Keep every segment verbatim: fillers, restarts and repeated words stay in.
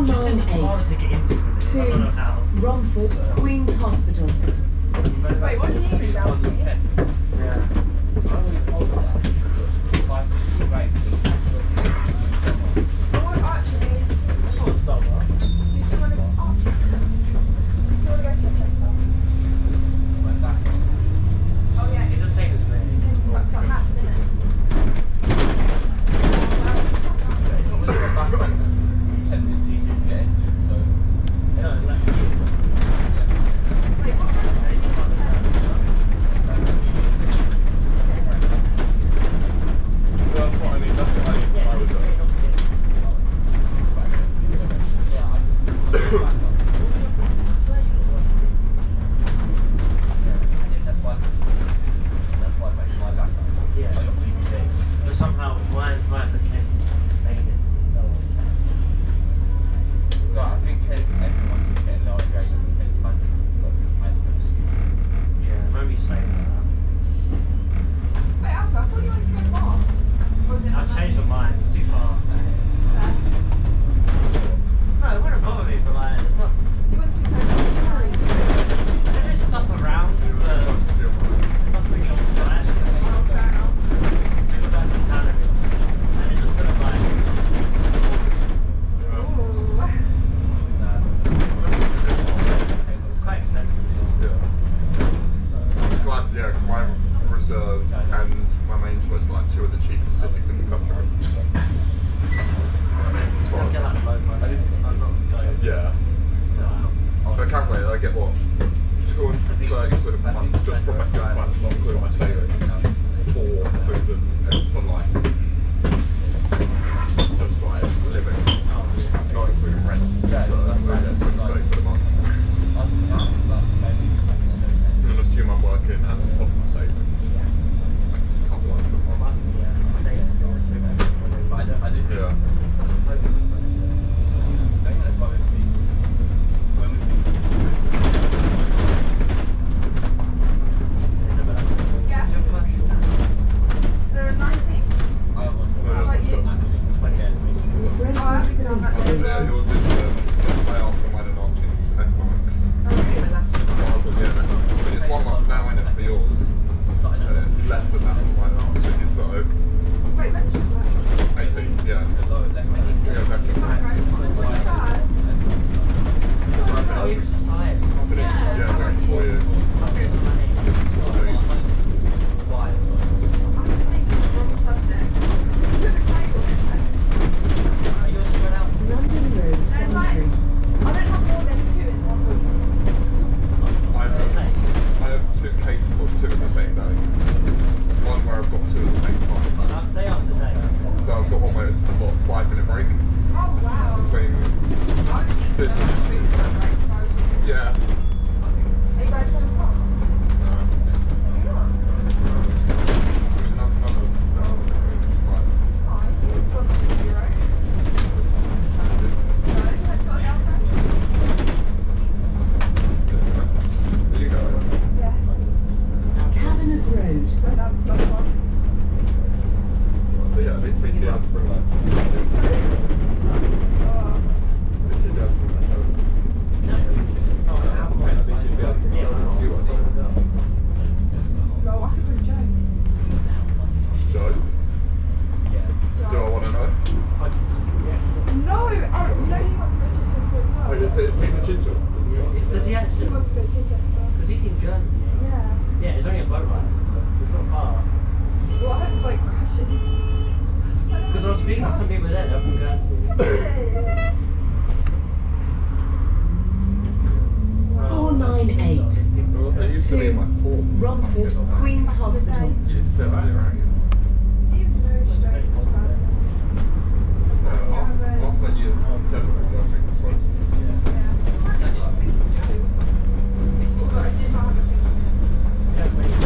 nine eight to Romford Queen's Hospital. Wait, what do you mean down here? Yeah. Oh, actually, do you still want to go Archie? Do you still want to go Chichester? Oh yeah, It's the same as me. it's fucked up maps, isn't it? Wait, what road is it? That's what I need, that's what I need to know, is it? But somehow mine mine became made it. No, I think everyone's getting lower grades than Ken's funding. Yeah, I remember you saying that. Wait, Alpha, I thought you wanted to go far. Or was it I've not changed my mind, it's too far. that? No, it wouldn't bother me, but like, it's not. You want to go far? There is stuff around you, but it's not really on the side. Oh, fair enough. So you got to town and it's just kind of like. Ooh. It's quite expensive. Yeah. Like, yeah, 'cause my reserve and my main choice are like two of the cheapest cities in the country. It's gonna get like low money. I'm not going. Yeah. No. I calculated, I get what? two hundred thirty quid a month just from my student funds, not including my savings, for food and, and for life. Just like living, not including rent. So, I get two hundred thirty quid a month. And assume I'm working and on top of my savings. Makes a couple hundred a month. Yeah. Yeah. The nineteenth. How about you? Brentford Oh, Police Yeah, Station. yours is um, my after mine and Archie's economics. Yeah, it's one month now, isn't it, for yours? And it's less than that for mine and Archie's, so Wait, when should I? eighteen, yeah. Yeah, exactly. Oh, you can society. Yeah. Yeah, going for you. I'll get the money. Why? I'm thinking the wrong subject. Are you spread out? London Road There's like, Cemetery. I don't have more than two in one week. I have, I have two cases of two in the same day. One where I've got two at the same time. Day after day. So I've got one where it's a what, five minute break Oh wow. between I would need to business. go food for a break if I was you. Yeah. Are you guys going to come? No. You're not? I mean, none, none of no, it's fine. Oh, you can come to your own. No, I've got a girlfriend. There you go. Yeah. Cavernous Road. But that- that's one. So yeah, at least we can be able to bring like, Oh. we should be able to bring that over. No, I haven't got At least you'd be able to bring that over. You are No, I could bring Joe. Joe, do I want to know? No, oh, you know he wants to go to Chichester as well. Oh, is it, is he the ginger? Does he He actually? wants to go to Chichester. Because he's in Guernsey. Yeah. Yeah, it's only a boat ride. It's not far. Well, I hope like crashes. Because I was speaking to some people there, they're from Guernsey. four nine eight. Well, they used to be in my form. Romford Queen's Hospital. Year seven, right? He was a very strange person. Uh, after, after year seven, I think that's right. Yeah. I did not think of Joe's. But I did not have a thing of him.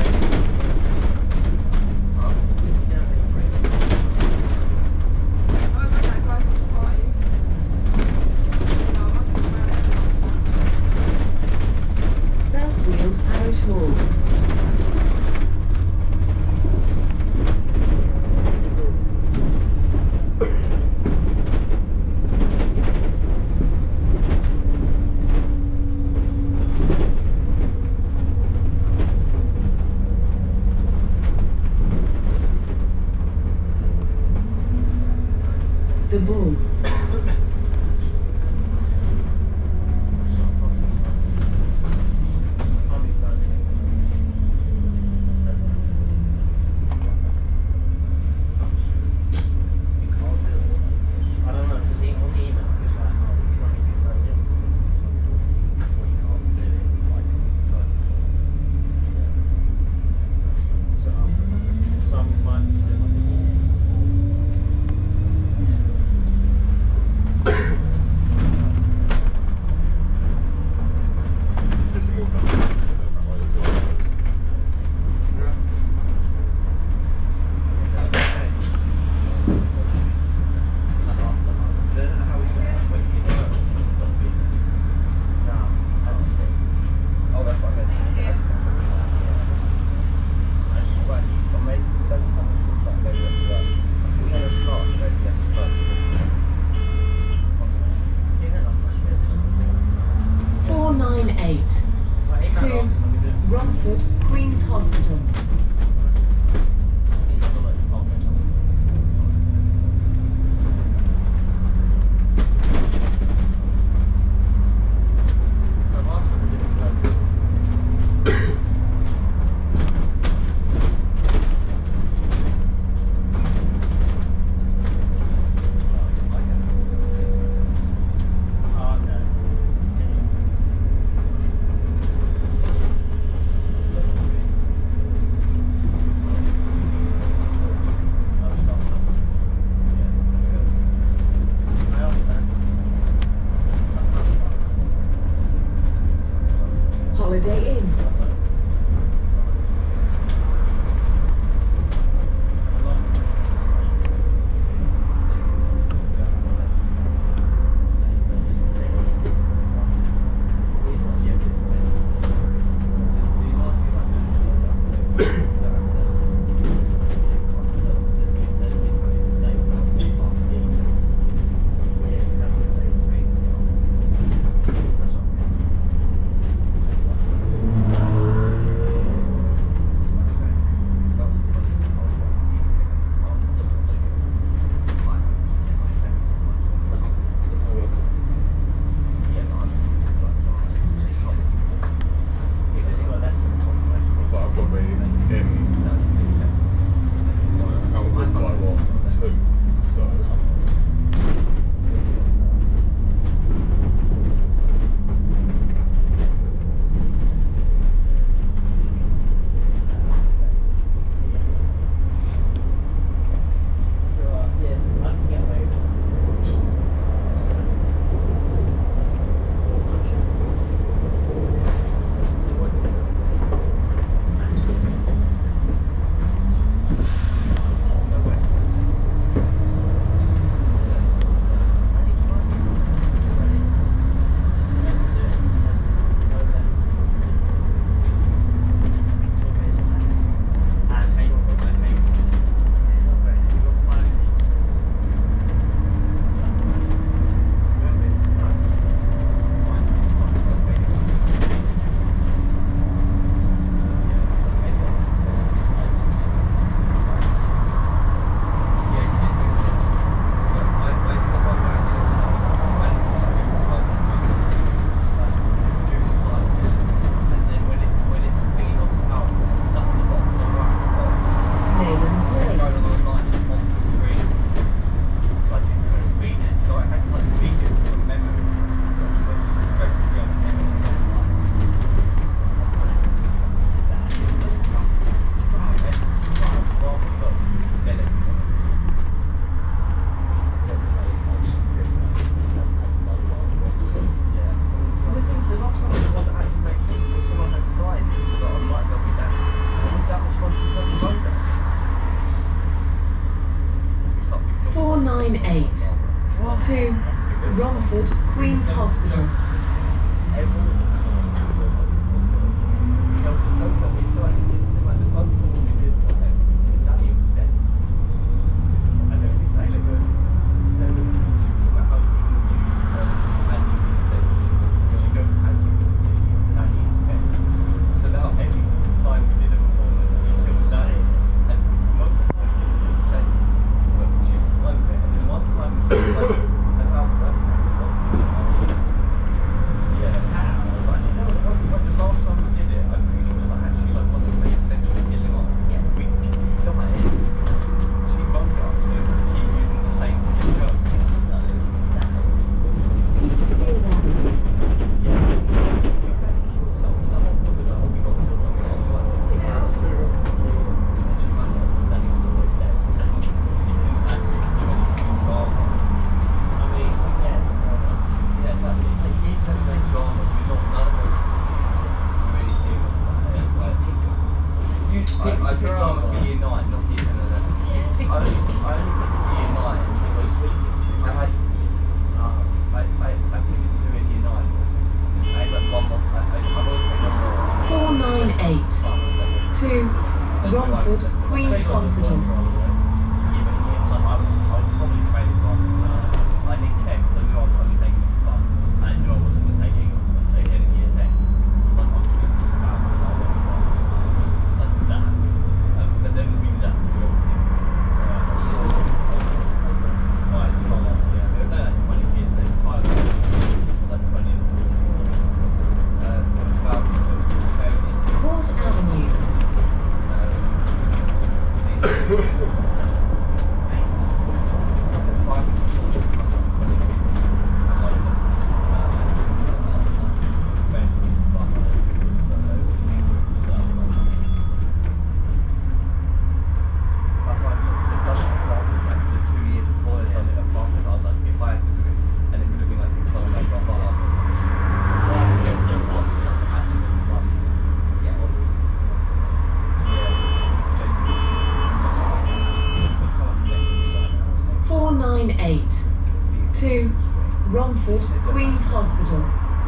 Oh, but that guy from the party. No, I'm talking about it. Southfield Parish Hall. eight. To Romford Queen's Hospital. Holiday Inn. four nine eight. To Romford Queen's Hospital. four nine eight. To Romford Queen's Hospital. Romford Queen's Hospital.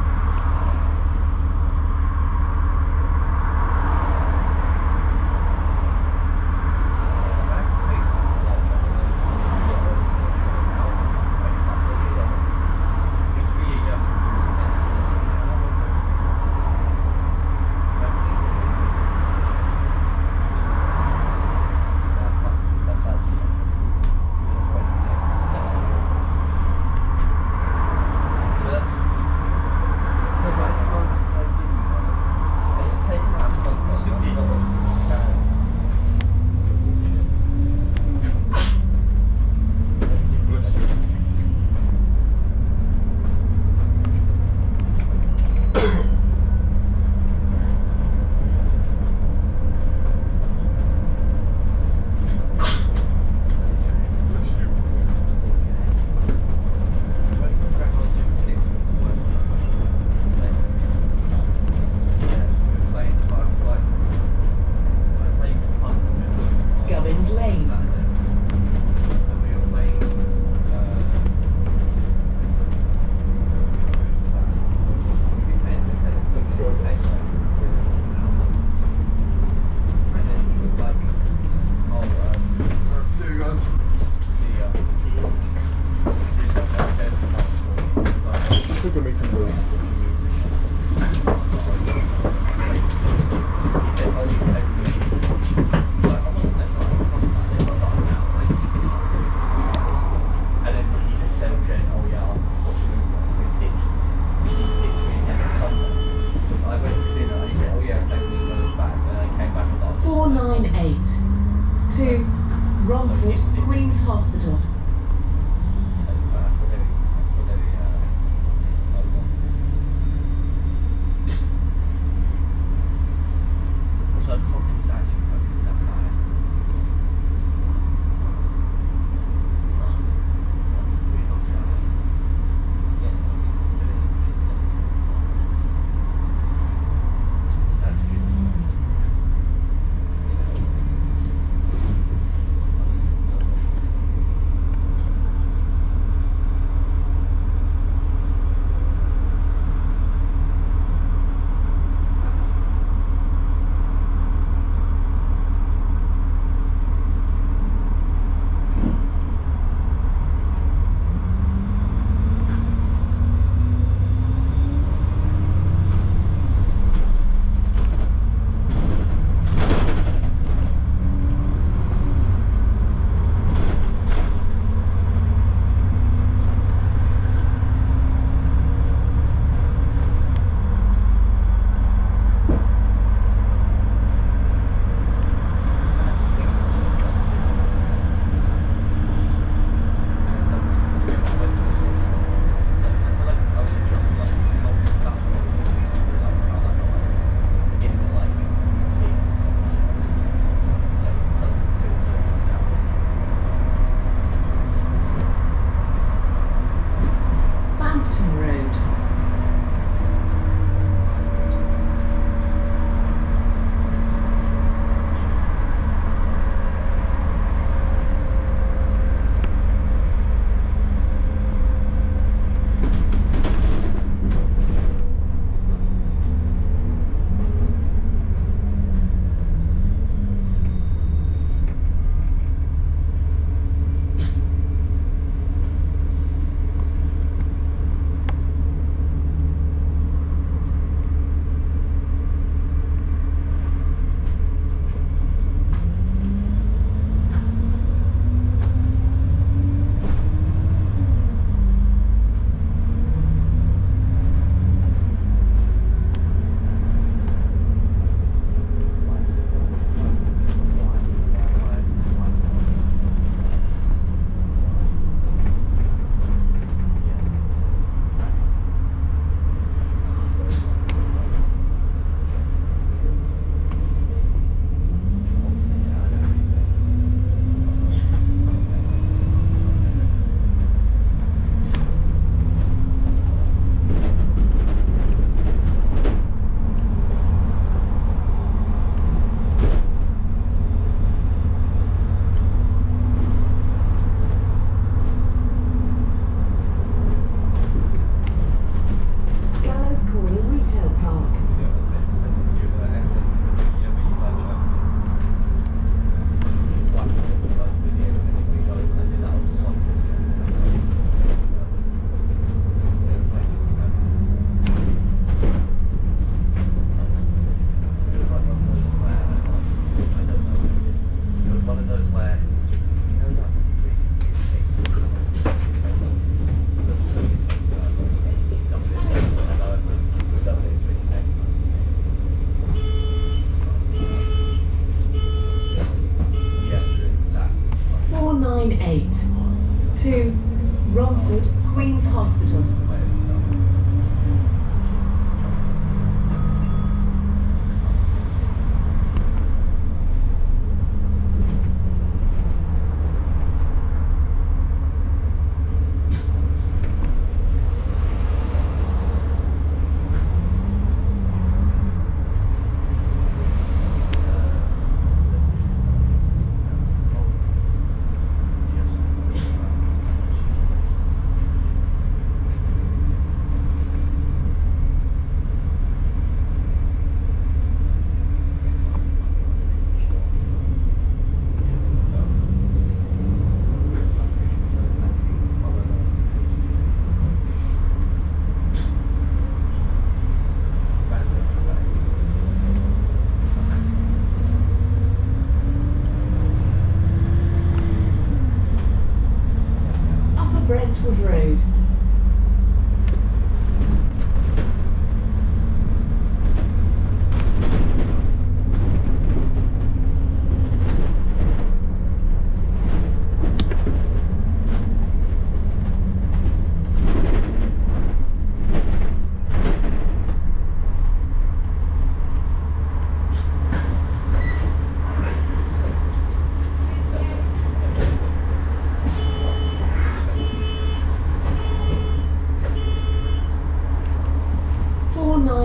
four nine eight to Romford Queen's Hospital.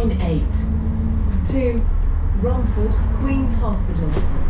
nine eight to Romford Queen's Hospital.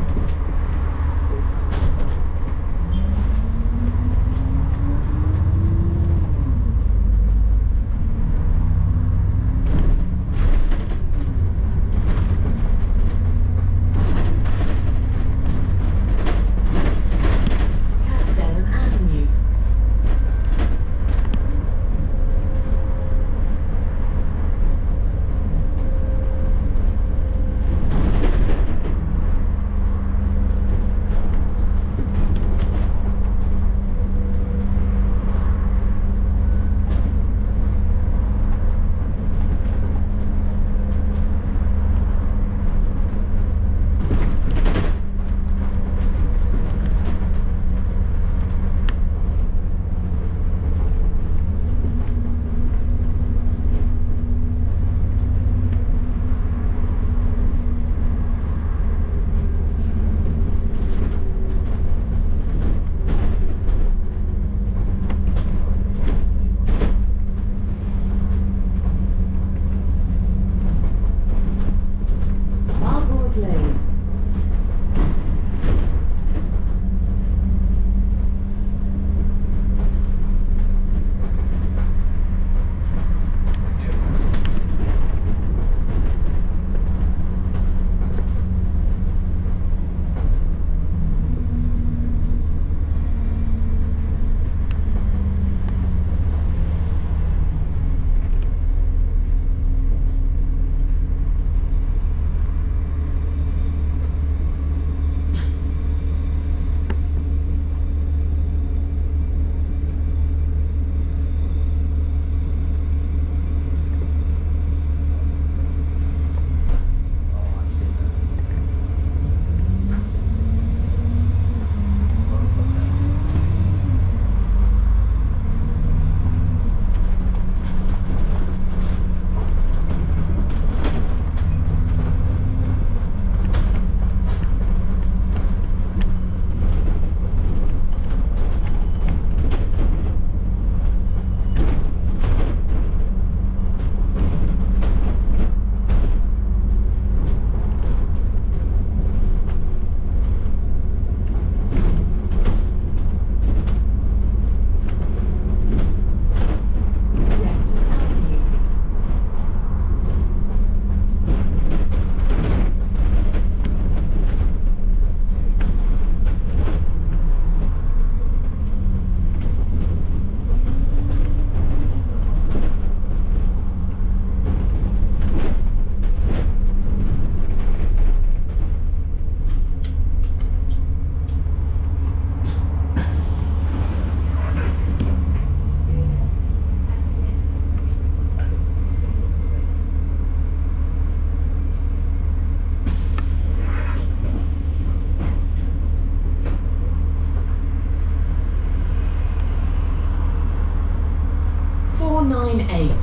nine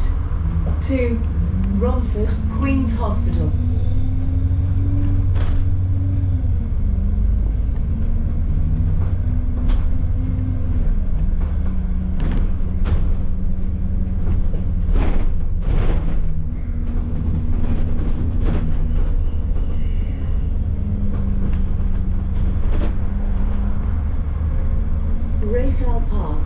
eight to Romford Queen's Hospital. Park.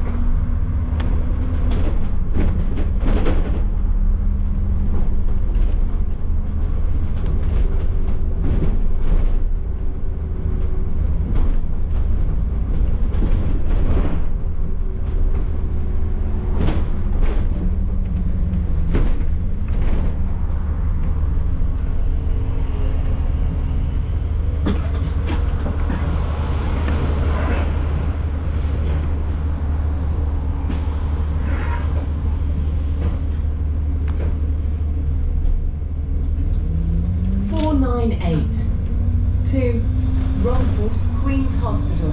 nine eight to Romford Queen's Hospital.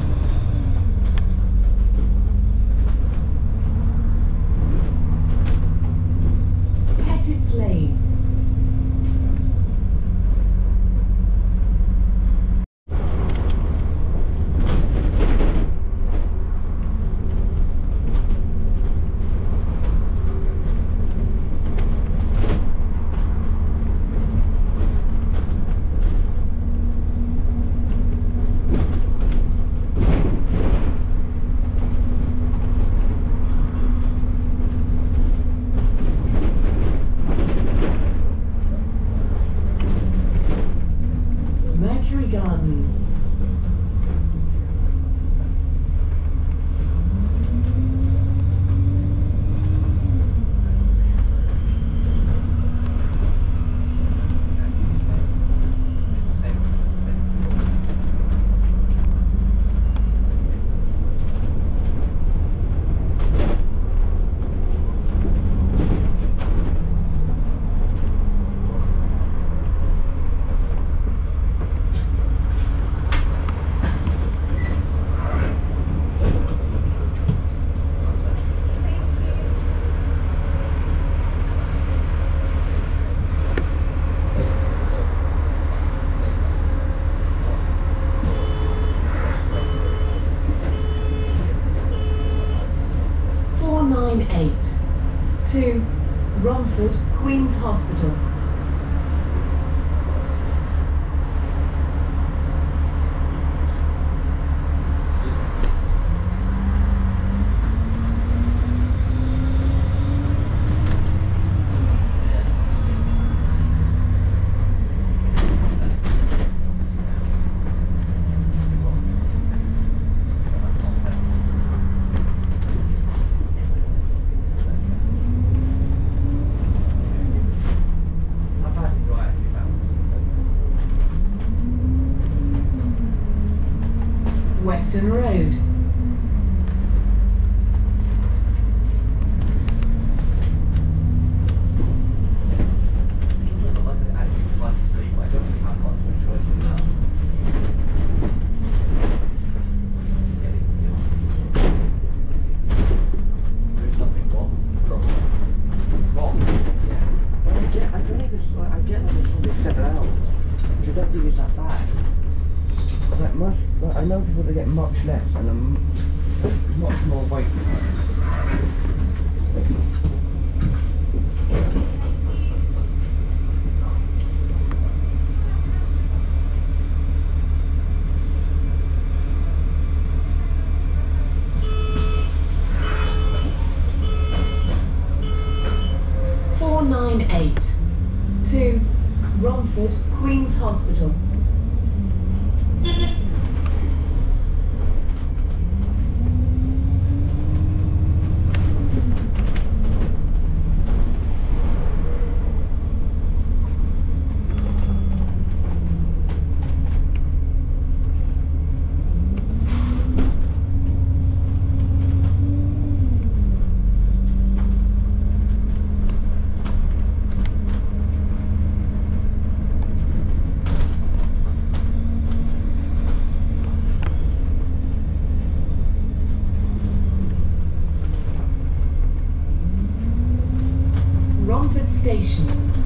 Pettit's Lane. Romford Queen's Hospital. Western Road. I know people that get much less and a much more weight. four nine eight to Romford Queen's Hospital. Romford Station.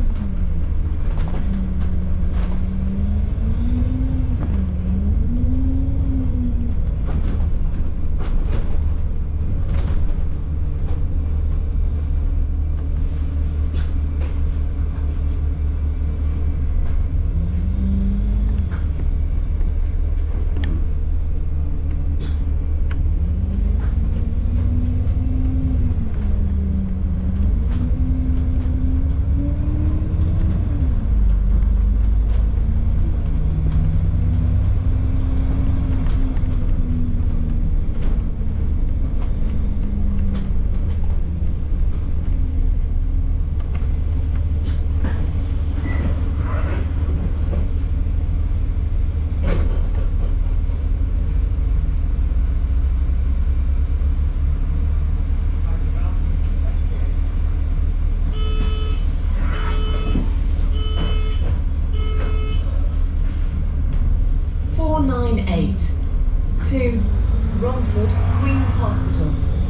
four nine eight to Romford Queen's Hospital.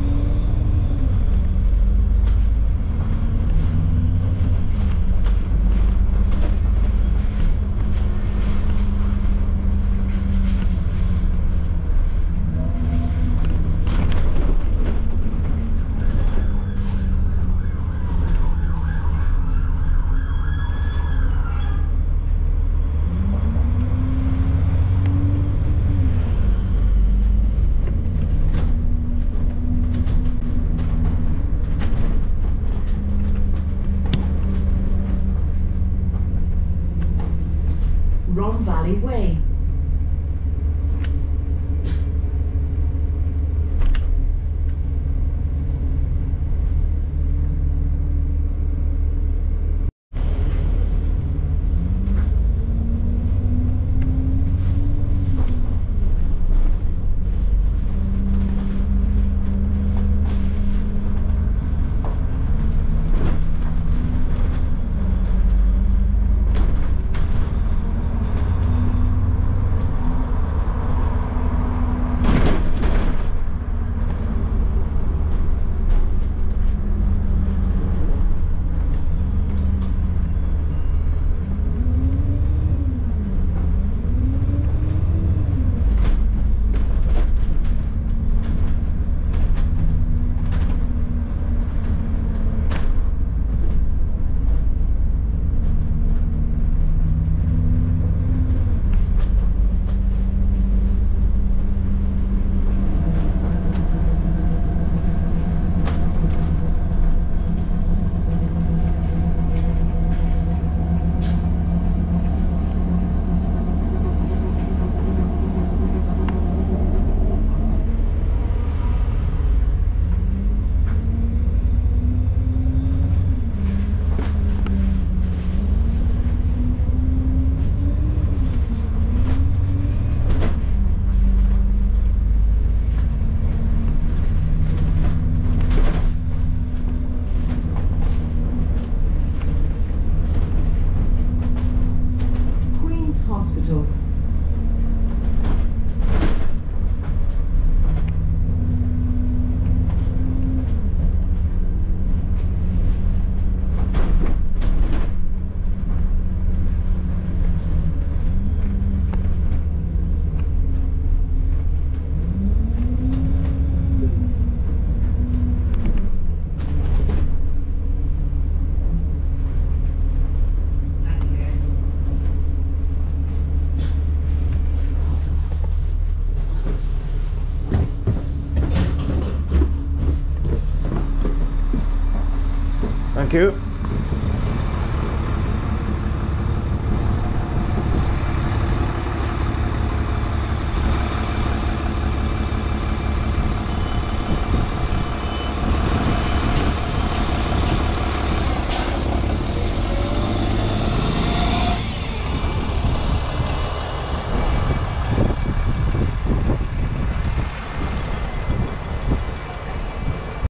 Rom Valley Way. you.